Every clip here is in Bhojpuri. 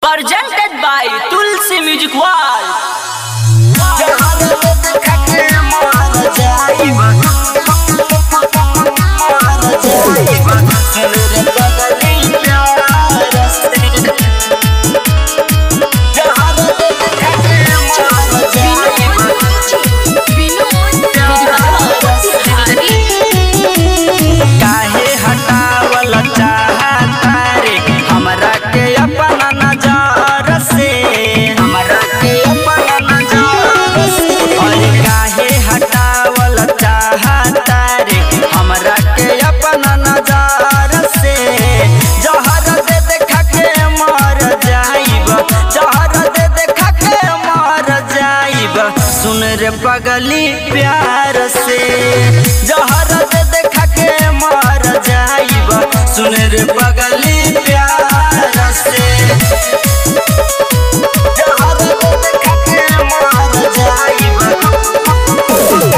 presented by Tulsi Music World। सुन रे पगली प्यार से जहर दे देखा के मर जाइब। सुन रे पगली प्यार से जहर दे देखा के मर जाइब। सुन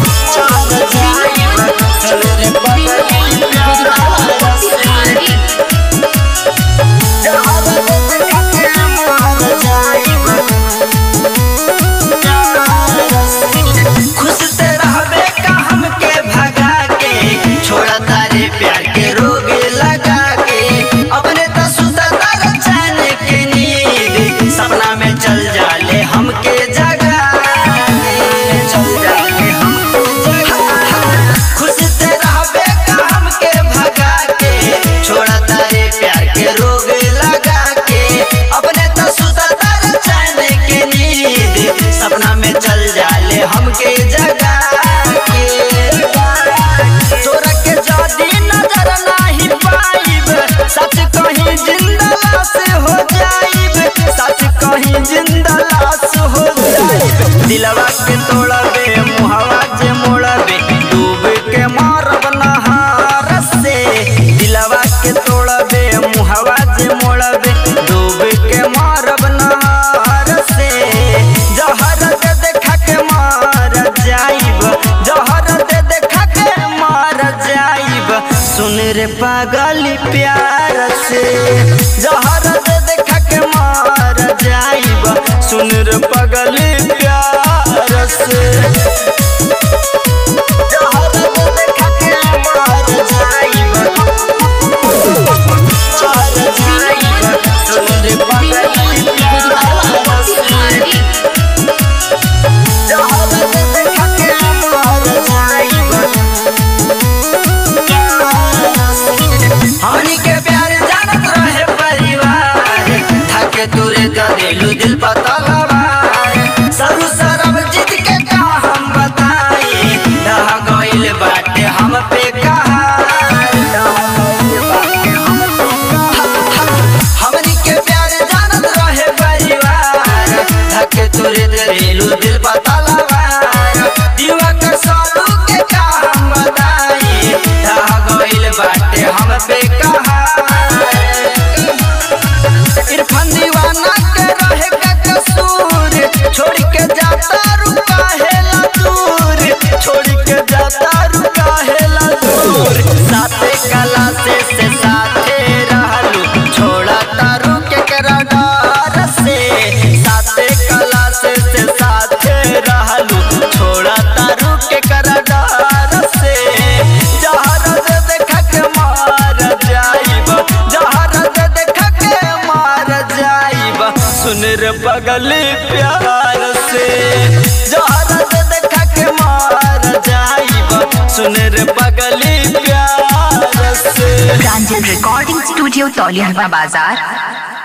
रे पगली प्यार से जहर दे देखा के मर जाइब। खुश से रहबे का हमके भगा के छोड़ा तारे प्यार के रोग लगा के अपने तो सुता तारा चैन के नींद सपना में चल जाले हमके जगा चल जाले हमको जगा। खुश से रहबे का हमके भगा के छोड़ा तारे प्यार के रोग लगा के अपने तो सुता तारा चैन के नींद सपना में चल जाले हमके जगा के। तोरा के जदी नजर नहीं पाइब सच कहीं जिंदा लाश हो जाइब। सच कहीं जिंदा लाश हो जाइब। दिलवा के तोड़बे मुहवा जे मोड़बे डूब के मारब नहार से। दिलवा के तोड़बे मुहवा जे मोड़बे डूब के मारब नहार से। जहर दे देखा के मार जाइब। जहर दे देखा के मार जाइब। सुन रे पागली प्यार से जहर दे देखा के मार जाइब। सुन रे पगली प्यार से जहर दे देखा के मार जाइब। मार जाइब। सुन रे पगली प्यार से जहर दे देखा के मार जाइब। हमनी के प्यार जानत रहे परिवार थके तुरे दिलू दिल पता लवार। सरू सरब जीत के का हम बताई रह गइल बाटे हम पे कहार। हमनी के प्यार जानत रहे परिवार थके तुरे दिलू दिल पता लवार। दीवा के सालू के का हम बताई रह गइल बाटे हम पे इरफान दीवाना के रहे का कसूर छोड़ के जाता रुका हेला दूर। छोड़ के जाता रुका हेला दूर। साथे कला से साथे रहलू छोड़ा तारू के करा डर से। साथे कला से साथे रहलू छोड़ा तारू के करा डर से। जहर दे देखा के मार जाइब। जहर दे देखा के मार जाइब। सुन रे पगली प्यार से जहर दे देखा के मार जाइब। सुन रे पगली प्यार से। प्रांजल रिकॉर्डिंग स्टूडियो तौलिया बाजार।